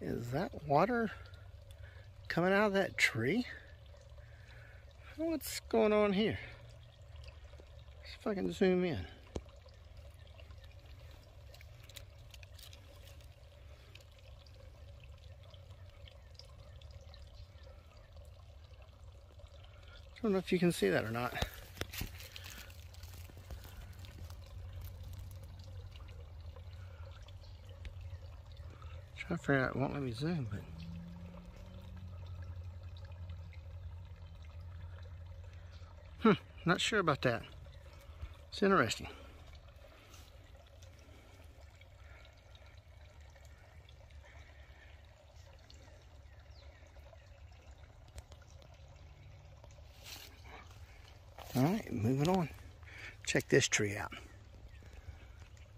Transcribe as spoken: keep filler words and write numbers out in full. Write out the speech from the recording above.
Is that water coming out of that tree? What's going on here? Let's see if I can zoom in. I don't know if you can see that or not. Trying to figure out, it won't let me zoom, but hmm, not sure about that. It's interesting. All right, moving on. Check this tree out.